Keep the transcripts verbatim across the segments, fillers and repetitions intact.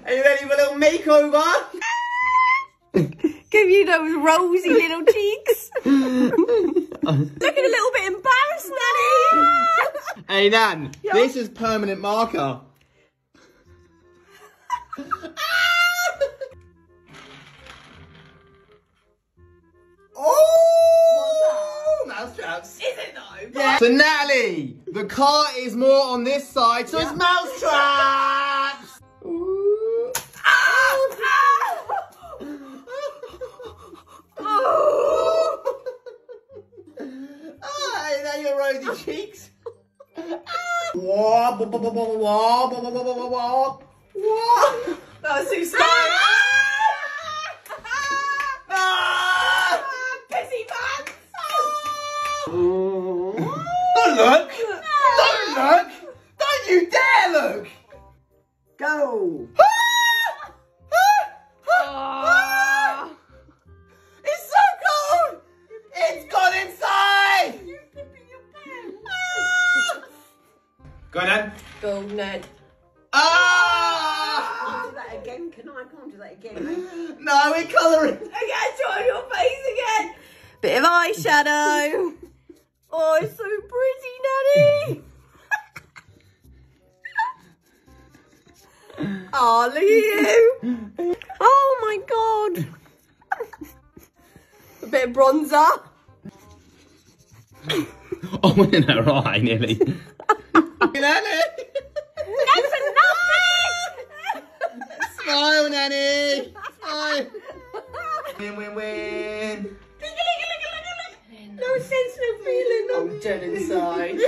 Are you ready for a little makeover? Give you those rosy little cheeks. Looking a little bit embarrassed, Nanny. Hey, Nan, yeah. This is permanent marker. Oh! Mousetraps. Is it though? Yeah. So, Natalie, the car is more on this side, so yeah. it's mousetraps. Ooh. Ah! Ah! Oh! Hey, there your rosy cheeks. Wah, wah, wah, wah, wah, wah, wah, wah, wah, wah. That was too smart. Pissy pants. Don't look. Don't look. Don't you dare look. Go. Ah! It's so cold! It's gone inside! You're flipping your pants. Ah! Go on then. Go, Ned. Ah! Do that again. Can I? I can't do that again. No, we're colouring. Again, draw your face again. Bit of eyeshadow. Oh, it's so pretty, Nanny. Oh, look at you. Oh my God. A bit of bronzer. Oh, in her eye, nearly. Nanny! That's enough! Smile, Nanny! Smile! Win, win, win! No sense, no feeling. I'm dead inside.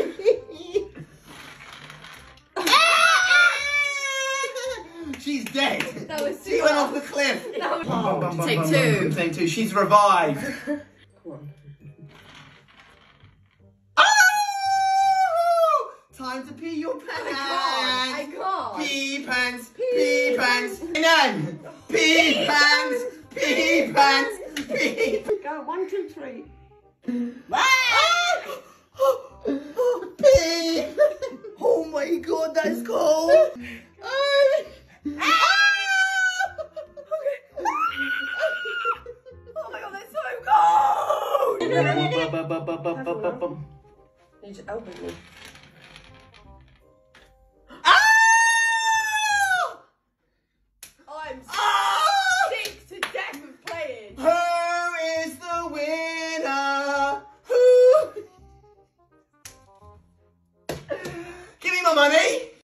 She's dead. That was She went off the cliff. That was... Bum, bum, bum, Take bum, two. bum, Take two. She's revived. Come on. Oh! Time to pee your pants. I can't. Pee pants. Pee pants. Nan. Pee pants. Pee pants. Pee. Go, one, two, three. Pee. Oh my God, that's cold. Oh. Oh my God, that's so cold! You just opened me. I'm sick to death of playing. Who is the winner? Who? Give me my money.